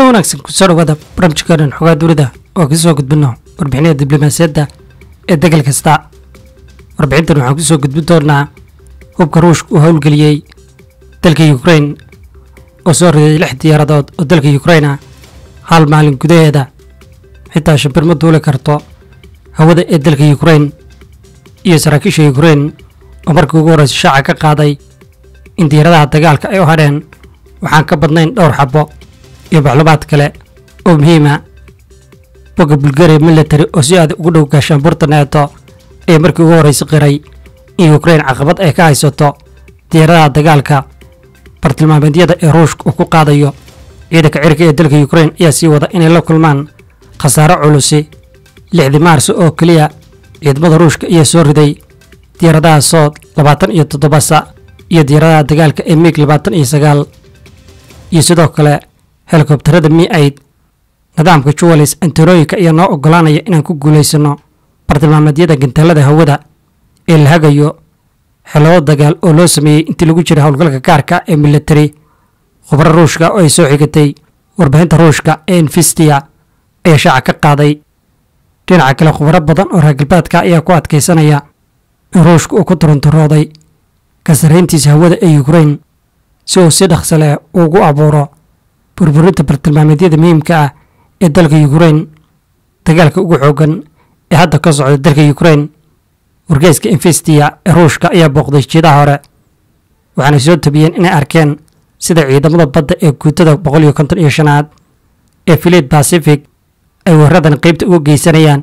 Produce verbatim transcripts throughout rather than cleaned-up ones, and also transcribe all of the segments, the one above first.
wanaagsan ku soo dhawaada barnaamijkeenan xogaa dunida oo ka soo gudbino warbixinada diblomaasiyadda ee degal kasta. Warbixintan waxaan ku soo gudbin doonaa hubka Ruushka uu howlgeliyey dalka Ukraine oo soo riday lix diyaaradood oo dalka Ukraine hal maalin gudaheeda xitaa shimbir ma duuli karto hawada ee dalka Ukraine iyo saraakiisha Ukraine oo markii ugu horreysay shaaca ka qaaday in diyaaradaha dagaalka ay u hadheen waxaan ka badnayn dhowr xabo iyo macluumaad kale oo muhiim ah. Bogga Bulgaria military oo si aad ugu dhow gaashaanbuurta NATO ee markii ugu horreysay qiray in Ukraine caqabad ay ka haysato diyaaradaha dagaalka bartilmaameedyada ee Ruushka uu ku qaadayo ciidanka cirka ee dalka Ukraine ayaa sii wada inay la kulmaan khasaaro culus. lixdii Maarso oo kaliya ciidamada Ruushka ayaa soo riday diyaaradaha Sood labaatan iyo toddoba sa iyo diyaaradaha dagaalka ee MiG labaatan iyo sagaal iyo sidoo kale helikobtarada Mi eight. nidaamka Juwalis antenooyinka ayaa noo ogolaanaya inaan ku guulaysano bartilmaameedyada gantaalada hawada ee la hagayo xeelado dagaal oo loo sameeyey intii lagu jiray howlgalka gaarka ee military. khubaro Ruushka oo ay soo xigatay warbaahinta Ruushka ee Investia ayaa shaaca ka qaaday. dhinaca kale khubaro badan oo reer galbeedka ayaa ku adkaysanaya in Ruushka uu ku turunturooday ka sarreyntiisa hawada ee Ukraine si uu si dhaqso leh ugu abuuro burburinta bartilmaameedyada muhiimka ah ee dalka Ukraine. dagaalka ugu xoogan ee hadda ka socda dalka Ukraine, wargeyska Investia ee Ruushka ayaa booqday jiidaha hore waxaana soo tabiyeen inay arkeen sida ciidamada badda ee guutada boqol iyo konton iyo shanaad ee Fleet Pacific ay weeraradan qaybta uga geysanayaan.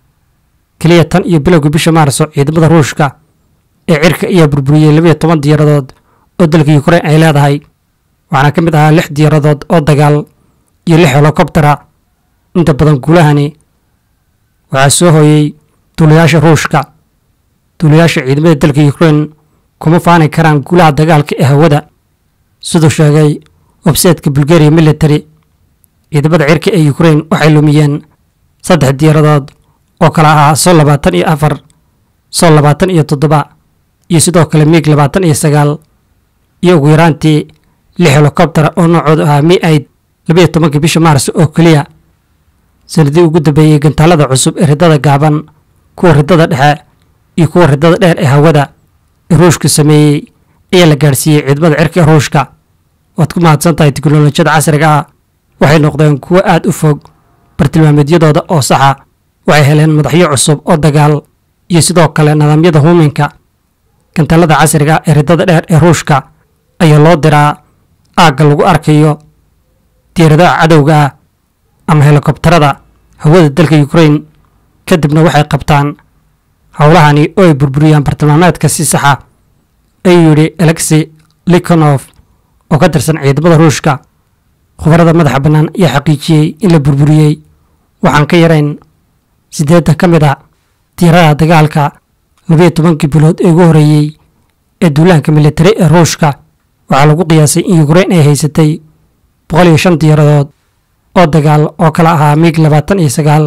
kaliya tan iyo bilowgii bisha Maarso ciidamada Ruushka ee cirka ayaa burburiyey laba iyo toban diyaaradood oo dalka Ukraine ay leedahay, waxaana ka mid ahaa lix diyaaradood oo dagaal iyo lix helikobtara. inta badan guulahani waxaa soo hooyey duuliyaasha Ruushka. duuliyaasha ciidamada dalka Ukraine kuma faani karaan guulaha dagaalka ee hawada, sidoo sheegay website-ka Bulgaria military. ciidamada cirka ee Ukraine waxay lumiyeen saddex diyaaradood oo kala ahaa Sol labaatan iyo afar, Sol labaatan iyo toddoba iyo sidoo kale MiG labaatan iyo sagaal iyo ugu yaraantii lix helikobtara oo noocoodu ahaa Mi eight laba iyo tobankii bisha Maarso oo kaliya. sanadii ugu dambeeyey gantaalada cusub ee ridada gaaban, kuwa ridada dhexe iyo kuwa ridada dheer ee hawada ee Ruushka sameeyey ayaa la gaarsiiyey ciidamada cirka ee Ruushka. waad ku mahadsan tahay tiknoolajiyada casriga ah waxay noqdeen kuwo aad u fog bartilmaameedyadooda oo saxa. waxay heleen madaxyo cusub oo dagaal iyo sidoo kale nidaamyada huuminka. gantaalada casriga ee ridada dheer ee Ruushka ayaa loo diraa aagga lagu arkayo diyaaradaha cadowga ah ama helikobtarada hawada dalka Ukraine, kadibna waxay qabtaan howlahani oo ay burburiyaan bartilmaameedka si saxa, ayuu yidhi Alexei Likonov oo ka tirsan ciidamada Ruushka. khubarada madaxa bannaan ayaa xaqiijiyey in la burburiyey waxaan ka yarayn sideedda ka mid a diyaaradaha dagaalka labiyo tobankii bilood ee ugu horreeyey ee duulaanka military ee Ruushka. waxaa lagu qiyaasay in Ukraine ay haysatay boqol iyo shan diyaaradood oo dagaal oo kala ahaa MiG labaatan iyo sagaal,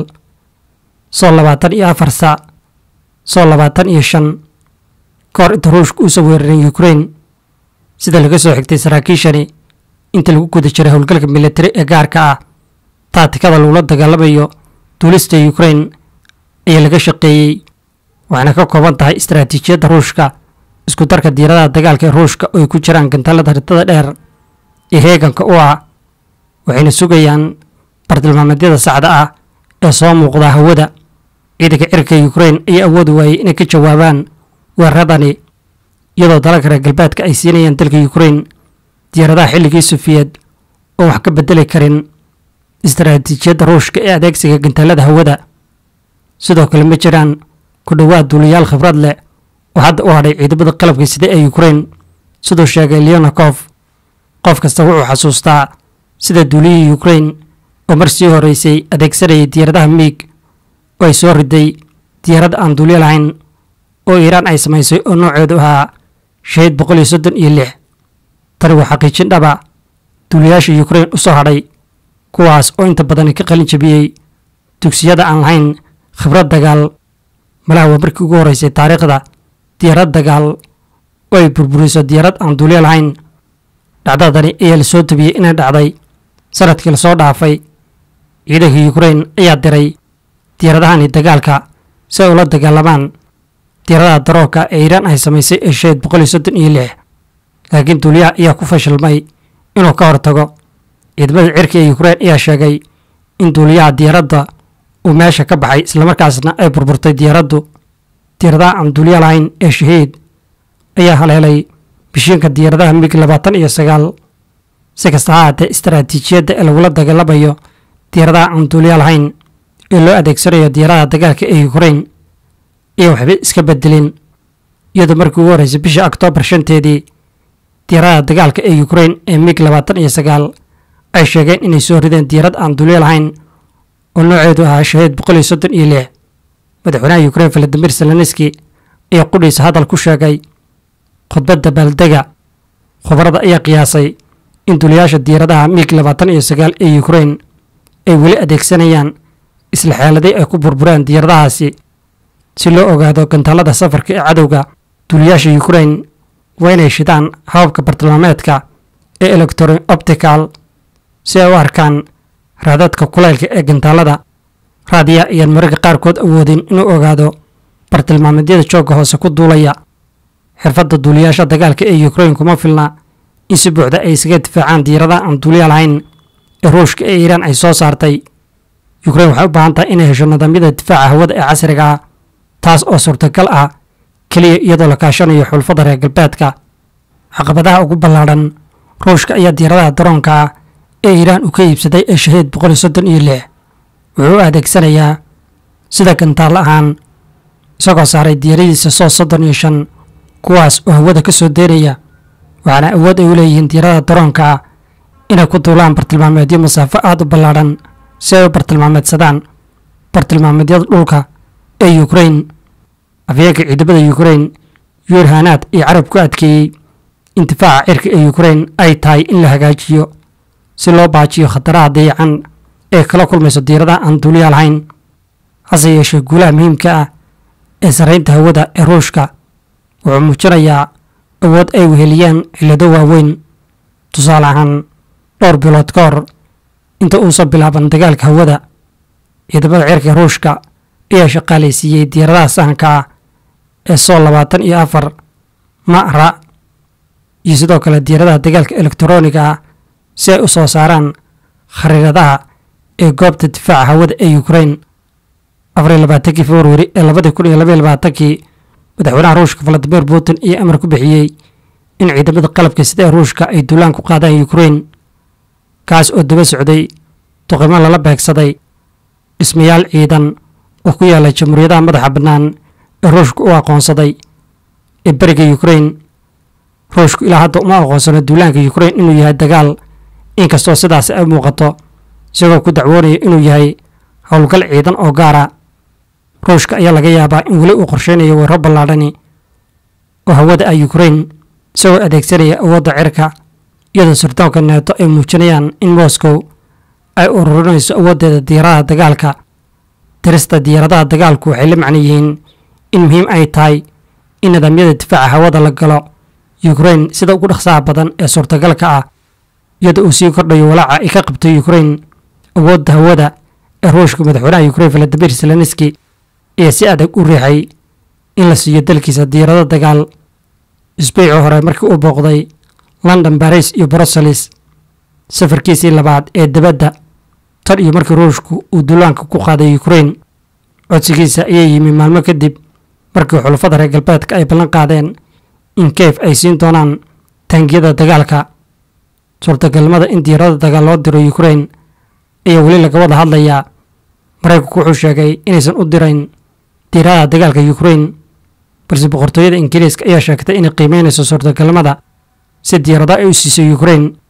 Sol labaatan iyo afar sa, Sol labaatan iyo shan ka hor inta Ruushka uusan weerarin Ukraine. sida laga soo xigtay saraakiishani, inta lagu guda jiray howlgalka military ee gaarka ah, taatikada lagula dagaalamayo duulista Ukraine ayaa laga shaqeeyey waxaana ka kooban tahay istaraatiijiyadda Ruushka, isku darka diyaaradaha dagaalka ee Ruushka oo ay ku jiraan gantaalada ridada dheer ee heeganka u ah, waxayna sugayaan bartilmaameedyada saxda ah ee soo muuqda hawada. ciidanka cirka ee Ukraine ayaa awoodi waayey inay ka jawaabaan weeraradani, iyadoo dalalka reer galbeedka ay siinayaan dalka Ukraine diyaaradaha xilligii Sofiyeed oo wax ka bedeli karin istaraatiijiyadda Ruushka ee adeegsiga gantaalada hawada. sidoo kale ma jiraan ku dhowaad duuliyaal khibrad leh oo hadda u hadhay ciidamada qalabka sida ee Ukraine, sidoo sheegay Leonakov. qof kasta wuxuu xasuustaa sida duuliyihii Ukraine oo mar sii horreysay adeegsanayay diyaaradaha MiG oo ay soo riday diyaarad aan duuliye lahayn oo Iiraan ay samaysay oo nooceedu ahaa Shahed boqol iyo soddon iyo lix. tani waa xaqiijin dhaba duuliyaasha Ukraine u soo hadhay, kuwaas oo inta badan ka qalin jabiyey dugsiyada aan lahayn khibrad dagaal. malaha waa markii ugu horreysay taariikhda diyaarad dagaal oo ay burburiso diyaarad aan duuliye lahayn. dhacdadani ayaa la soo tabiyey inay dhacday sanadkii lasoo dhaafay ciidanka ukrain ayaa diray diyaaradahani dagaalka si ay ula dagaalamaan diyaaradaha daroogga ee iiraan ay samaysay ee shayd boqol iyo soddon iyo lix laakiin duuliyaha ayaa ku fashilmay inuu ka hortago. ciidamada cirka ee ukrain ayaa sheegay in duuliyaha diyaaradda uu meesha ka baxay islamarkaasna ay burburtay diyaaraddu. diyaaradaha aan duuliya lahayn ee shahiid ayaa haleelay bishiinka diyaaradaha mig labaatan iyo sagaal. si kasta ha haatee istaraatiijiyadda ee lagula dagaalamayo diyaaradaha aan duuliya lahayn ee loo adeegsanayo diyaaradaha dagaalka ee ukrain iyo waxba iska bedelin, iyadoo markii ugu horreysay bishii oktoobar shanteedii diyaaradaha dagaalka ee ukrain ee mig labaatan iyo sagaal ay sheegeen inay soo rideen diyaarad aan duuliya lahayn oo nooceedu ahaa shahiid boqol iyo soddon iyo lix. madaxweynaha ukrain valadimir zelenski ayaa qudhiisa hadal ku sheegay khudbadda baaldega. khubarada ayaa qiyaasay in duuliyaasha diyaaradaha mig labaatan iyo sagaal ee ukrain ay weli adeegsanayaan isla xeeladii ay ku burbureen diyaaradahaasi si loo ogaado gantaalada safarka ee cadowga. duuliyaasha ukrain waa inay shidaan hababka bartilmaameedka ee electron optical si ay u arkaan raadadka kulaylka ee gantaalada. raadiya ayaan mararka qaarkood awoodin inuu ogaado bartilmaameedyada joogga hoose ku duulaya. xirfadda duuliyaasha dagaalka ee ukrain kuma filna in si buuxda ay isaga difaacaan diyaaradaha aan duuliya lahayn ee ruushka ee iiraan ay soo saartay. ukrain waxay u baahan tahay inay hesho nidaamyada difaaca hawada ee casriga ah, taas oo suurtagal ah keliya iyadoo la kaashanayo xulfada reer galbeedka. caqabadaha ugu ballaadhan ruushka ayaa diyaaradaha daroonka ah ee iiraan uu ka iibsaday ee shahiid boqol iyo soddon iyo lix wuxuu u adeegsanayaa sida gantaal ahaan, isagoo saaray diyaaradiisa soo soddon iyo shan kuwaas oo hawada ka soo deeraya. waxaana awood ay u leeyihiin diyaaradaha daroonka ah inay ku duulaan bartilmaameedyo masaafo aad u ballaadhan si ay u bartilmaameedsadaan bartilmaameedyada dhulka ee ukrain. afyeenka ciidamada ukrain yuur hanaad iyo carab ku adkeeyey in difaaca cirka ee ukrain ay tahay in la hagaajiyo si loo baajiyo khataraha dayacan ee kala kulmayso diyaaradaha aan duuliya lahayn. hase yeeshee guulaha muhiimka ah ee sarraynta hawada ee ruushka wuxuu muujinayaa awood ay weheliyaan cillado waaweyn. tusaale ahaan dhowr bilood ka hor inta uusan bilaaban dagaalka hawada, ciidamada cirka ruushka ayaa shaqaalaysiiyey diyaaradaha sahanka ah ee soo labaatan iyo afar ma'ra iyo sidoo kale diyaaradaha dagaalka elektarooniga ah si ay u soo saaraan khariiradaha ee goobta difaaca hawada ee ukrain. afar iyo labaatankii februari ee labadii kun iyo labaiyo labaatankii madaxweynaha ruushka valadimir putin ayaa amar ku bixiyey in ciidamada qalabka sida ee ruushka ay duulaan ku qaadaan ukrain, kaas oo daba socday duqimo lala beegsaday dhismayaal ciidan oo ku yaala jamhuuriyadaha madaxa bannaan ee ruushka u aqoonsaday ee beriga ukrain. ruushku ilaa hadda uma aqoonsano duulaanka ukrain inuu yahay dagaal, inkastoo sidaas ay muuqato, isagoo ku dacwoonaya inuu yahay howlgal ciidan oo gaara. ruushka ayaa laga yaabaa in weli uu qorsheynayo weeraro ballaadhani oo hawada ah ukrain, isagoo adeegsanaya awoodda cirka, iyadoo sirdoonka neeto ay muujinayaan in moscow ay ururinayso awooddeeda diyaaradaha dagaalka. dirista diyaaradaha dagaalku waxay la macno yihiin in muhiim ay tahay in nidaamyada difaaca hawada la galo ukrain sida ugu dhaqsaha badan ee suurtagalka ah, iyadoo uu sii kordhayo walaaca ay ka qabto ukrain awoodda hawada ee ruushka. madaxweynaha ukrain valadimir zelenski ayaa si adag u riixay in la siiyo dalkiisa diyaarado dagaal isbuucii hore markii uu booqday london, baris iyo brussels, safarkiisii labaad ee dibadda tan iyo markii ruushku uu duulaanka ku qaaday ukrain. codsigiisa ayaa yimi maalmo kadib markii xulafada reer galbeedka ay ballan qaadeen in kiev ay siin doonaan taangiyada dagaalka. suurtagalnimada in diyaarada dagaal loo diro ukrain ayaa weli laga wada hadlayaa. maraykanku wuxuu sheegay inaysan u dirayn diyaaradaha dagaalka ukrain, balse boqortooyada ingiriiska ayaa sheegtay inay qiimeynayso suurtagalnimada si diyaarado ay u siiso ukrain.